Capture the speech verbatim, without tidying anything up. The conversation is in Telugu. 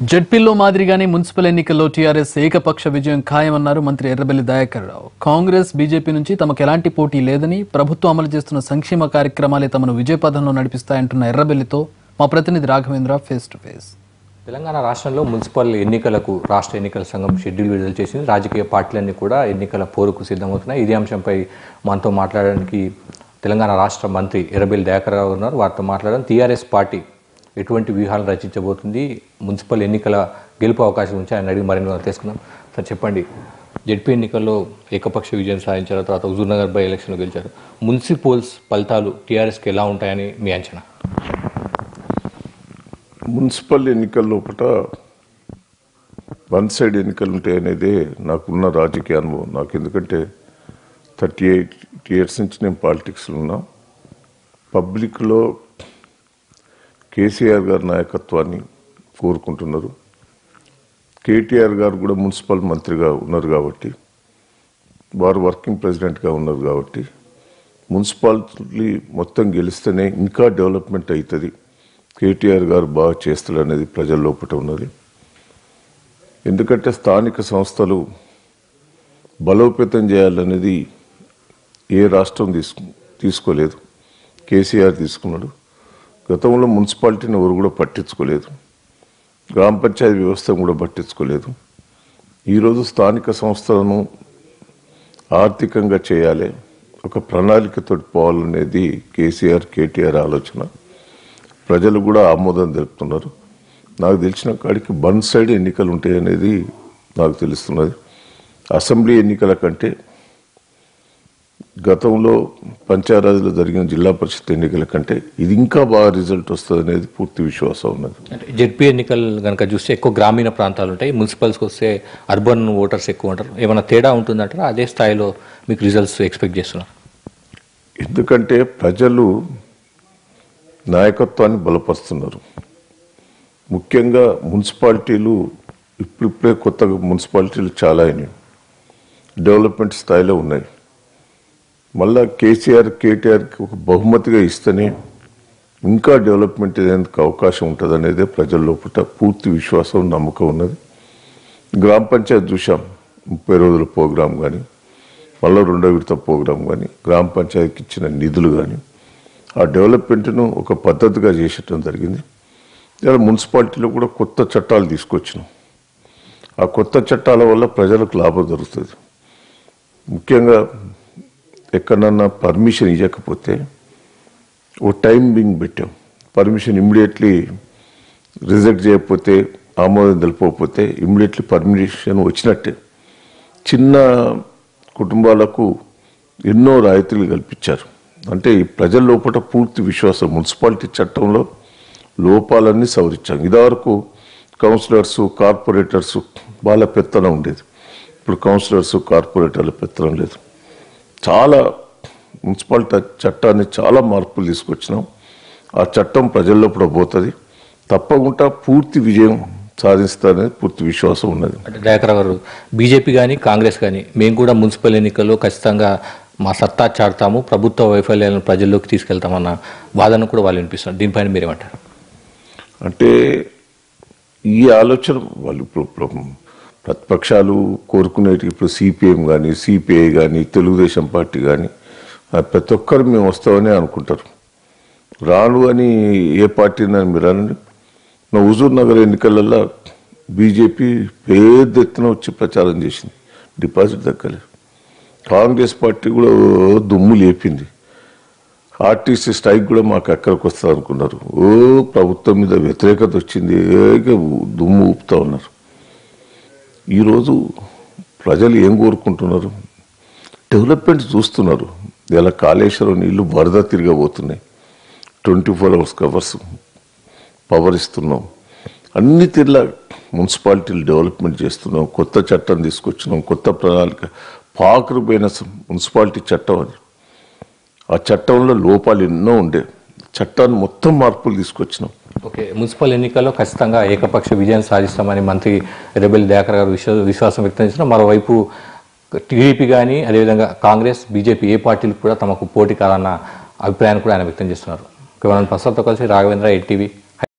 జడ్పీలో మాదిరిగానే మున్సిపల్ ఎన్నికల్లో టీఆర్ఎస్ ఏకపక్ష విజయం ఖాయమన్నారు మంత్రి ఎర్రబెల్లి దయాకర్ రావు. కాంగ్రెస్ బీజేపీ నుంచి తమకు ఎలాంటి పోటీ లేదని, ప్రభుత్వం అమలు చేస్తున్న సంక్షేమ కార్యక్రమాలే తమను విజయపథంలో నడిపిస్తాయంటున్న ఎర్రబెల్లితో మా ప్రతినిధి Raghavendra face to face. Telangana రాష్ట్రంలో మున్సిపల్ ఎన్నికలకు రాష్ట్ర ఎన్నికల సంఘం షెడ్యూల్ విడుదల చేసింది. రాజకీయ పార్టీలన్నీ కూడా ఎన్నికల పోరుకు సిద్ధమవుతున్నాయి. ఇదే అంశంపై మనతో మాట్లాడడానికి తెలంగాణ రాష్ట్ర మంత్రి ఎర్రబెల్లి దయాకర్ రావు ఉన్నారు. వారితో మాట్లాడడం టీఆర్ఎస్ పార్టీ ఎటువంటి వ్యూహాలు రచించబోతుంది, మున్సిపల్ ఎన్నికల గెలుపు అవకాశం ఉంచి ఆయన అడిగి మరిన్ని తెలుసుకుందాం. సార్ చెప్పండి, జడ్పీ ఎన్నికల్లో ఏకపక్ష విజయం సాధించారు, తర్వాత హుజూర్నగర్ బై ఎలక్షన్లో గెలిచారు. మున్సిపల్స్ ఫలితాలు టీఆర్ఎస్కి ఎలా ఉంటాయని మీ అంచనా? మున్సిపల్ ఎన్నికల లోపల వన్ సైడ్ ఎన్నికలు ఉంటాయనేదే నాకున్న రాజకీయ అనుభవం. నాకు ఎందుకంటే థర్టీ ఎయిట్ ఇయర్స్ నుంచి నేను పాలిటిక్స్లో ఉన్నా. పబ్లిక్లో కేసీఆర్ గారి నాయకత్వాన్ని కోరుకుంటున్నారు. కేటీఆర్ గారు కూడా మున్సిపల్ మంత్రిగా ఉన్నారు కాబట్టి, వారు వర్కింగ్ ప్రెసిడెంట్గా ఉన్నారు కాబట్టి, మున్సిపాలిటీ మొత్తం గెలిస్తేనే ఇంకా డెవలప్మెంట్ అవుతుంది, కేటీఆర్ గారు బాగా చేస్తారు అనేది ప్రజల లోపల ఉన్నది. ఎందుకంటే స్థానిక సంస్థలు బలోపేతం చేయాలనేది ఏ రాష్ట్రం తీసుకు తీసుకోలేదు కేసీఆర్ తీసుకున్నాడు. గతంలో మున్సిపాలిటీని ఎవరు కూడా పట్టించుకోలేదు, గ్రామ పంచాయతీ వ్యవస్థను కూడా పట్టించుకోలేదు. ఈరోజు స్థానిక సంస్థలను ఆర్థికంగా చేయాలి, ఒక ప్రణాళికతో పోవాలనేది కేసీఆర్ కేటీఆర్ ఆలోచన. ప్రజలు కూడా ఆమోదం తెలుపుతున్నారు. నాకు తెలిసిన కాడికి వన్ సైడ్ ఎన్నికలు ఉంటాయనేది నాకు తెలుస్తున్నది. అసెంబ్లీ ఎన్నికల కంటే గతంలో పంచాయతీలో జరిగిన జిల్లా పరిషత్ ఎన్నికల కంటే ఇది ఇంకా బాగా రిజల్ట్ వస్తుంది అనేది పూర్తి విశ్వాసం ఉన్నది. అంటే జడ్పీ ఎన్నికలు కనుక చూస్తే ఎక్కువ గ్రామీణ ప్రాంతాలు ఉంటాయి, మున్సిపల్స్కి వస్తే అర్బన్ ఓటర్స్ ఎక్కువ ఉంటారు. ఏమైనా తేడా ఉంటుందంటారా? అదే స్థాయిలో మీకు రిజల్ట్స్ ఎక్స్పెక్ట్ చేస్తున్నారు? ఎందుకంటే ప్రజలు నాయకత్వాన్ని బలపరుస్తున్నారు. ముఖ్యంగా మున్సిపాలిటీలు ఇప్పుడిప్పుడే కొత్తగా మున్సిపాలిటీలు చాలా అయినాయి, డెవలప్మెంట్ స్థాయిలో ఉన్నాయి. మళ్ళా కేసీఆర్ కేటీఆర్కి ఒక బహుమతిగా ఇస్తేనే ఇంకా డెవలప్మెంట్ అయ్యేందుకు అవకాశం ఉంటుంది అనేది ప్రజల లోపల పూర్తి విశ్వాసం, నమ్మకం ఉన్నది. గ్రామ పంచాయతీ చూసాం, ముప్పై రోజుల ప్రోగ్రాం కానీ, మళ్ళీ రెండో విడత ప్రోగ్రాం కానీ, గ్రామ పంచాయతీకి ఇచ్చిన నిధులు కానీ, ఆ డెవలప్మెంట్ను ఒక పద్ధతిగా చేసేయడం జరిగింది. ఇలా మున్సిపాలిటీలో కూడా కొత్త చట్టాలు తీసుకొచ్చినాం. ఆ కొత్త చట్టాల వల్ల ప్రజలకు లాభం జరుగుతుంది. ముఖ్యంగా ఎక్కడన్నా పర్మిషన్ ఇవ్వకపోతే ఓ టైం బింగ్ పెట్టాం. పర్మిషన్ ఇమ్మీడియట్లీ రిజెక్ట్ చేయకపోతే, ఆమోదం తెలిపకపోతే ఇమ్మీడియట్లీ పర్మిషన్ వచ్చినట్టే. చిన్న కుటుంబాలకు ఎన్నో రాయితీలు కల్పించారు. అంటే ఈ ప్రజల లోపల పూర్తి విశ్వాసం. మున్సిపాలిటీ చట్టంలో లోపాలన్నీ సవరించాం. ఇదివరకు కౌన్సిలర్సు కార్పొరేటర్సు వాళ్ళ పెత్తనం ఉండేది, ఇప్పుడు కౌన్సిలర్సు కార్పొరేటర్ల పెత్తనం లేదు. చాలా మున్సిపాలిటీ చట్టాన్ని చాలా మార్పులు తీసుకొచ్చినాం. ఆ చట్టం ప్రజల్లో కూడా పోతుంది, తప్పకుండా పూర్తి విజయం సాధిస్తారనేది పూర్తి విశ్వాసం ఉన్నది. అంటే దయాకర్ గారు, బీజేపీ కానీ కాంగ్రెస్ కానీ మేము కూడా మున్సిపల్ ఎన్నికల్లో ఖచ్చితంగా మా సత్తా చాటుతాము, ప్రభుత్వ వైఫల్యాలను ప్రజల్లోకి తీసుకెళ్తామన్న వాదన కూడా వాళ్ళు వినిపిస్తారు. దీనిపైన మీరేమంటారు? అంటే ఈ ఆలోచన వాళ్ళు ఇప్పుడు ప్రతిపక్షాలు కోరుకునేటి, ఇప్పుడు సిపిఎం కానీ సిపిఐ కానీ తెలుగుదేశం పార్టీ కానీ ప్రతి ఒక్కరు మేము వస్తామని అనుకుంటారు. రాను అని ఏ పార్టీ మీరు అనండి. నా హుజూర్ నగర్ ఎన్నికలలో బీజేపీ పెద్ద ఎత్తున వచ్చి ప్రచారం చేసింది, డిపాజిట్ దక్కలేదు. కాంగ్రెస్ పార్టీ కూడా దుమ్ము లేపింది. ఆర్టీసీ స్ట్రైక్ కూడా మాకు ఎక్కడికి వస్తుంది అనుకున్నారు. ఓ ప్రభుత్వం మీద వ్యతిరేకత వచ్చింది, దుమ్ము ఊపుతా ఉన్నారు. ఈరోజు ప్రజలు ఏం కోరుకుంటున్నారు? డెవలప్మెంట్ చూస్తున్నారు. ఇలా కాళేశ్వరం నీళ్లు వరద తిరగబోతున్నాయి, twenty four hours covers power ఇస్తున్నాం, అన్ని తీర్ల మున్సిపాలిటీలు డెవలప్మెంట్ చేస్తున్నాం, కొత్త చట్టం తీసుకొచ్చినాం, కొత్త ప్రణాళిక. పాకురు పోయిన మున్సిపాలిటీ చట్టం అది. ఆ చట్టంలో లోపాలు ఎన్నో ఉండే, చట్టాన్ని మొత్తం మార్పులు తీసుకొచ్చినాం. ఓకే, మున్సిపల్ ఎన్నికల్లో ఖచ్చితంగా ఏకపక్ష విజయం సాధిస్తామని మంత్రి ఎర్రబెల్లి దయాకర్ గారు విశ్వ విశ్వాసం వ్యక్తం చేసిన. మరోవైపు టీడీపీ కానీ అదేవిధంగా కాంగ్రెస్ బీజేపీ ఏ పార్టీలు కూడా తమకు పోటీ కాదన్న అభిప్రాయాన్ని కూడా ఆయన వ్యక్తం చేస్తున్నారు. ప్రస్తుతంతో కలిసి రాఘవేంద్ర, ఎన్టీవీ.